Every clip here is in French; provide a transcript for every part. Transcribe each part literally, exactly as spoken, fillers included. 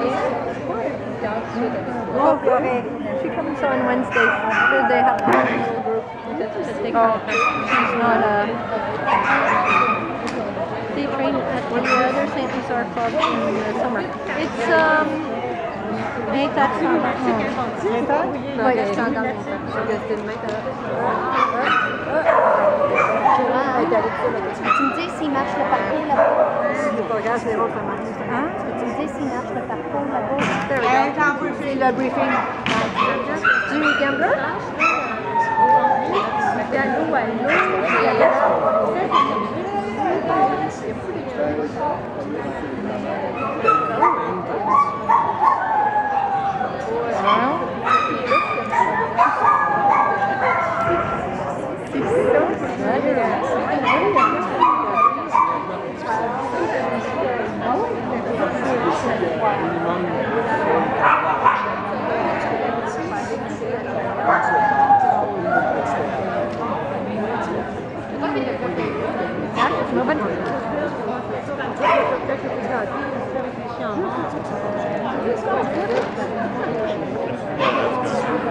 Oh, okay. She comes on Wednesdays. They have a little group to take care of her. She's not a... They train at the other Saint Lazar club in the summer. It's, um... Ain't that summer? Ain't that? Oui, c'est encore ain't that. Tu me dis s'il marche le parcours là-bas? C'est pas grave, c'est l'autre comment. Hein? Tu me dis s'il marche le parcours là-bas? There we go. C'est le briefing du gambler. Allô, allô.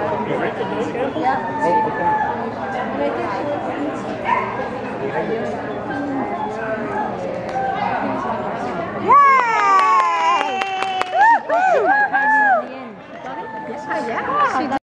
Yeah.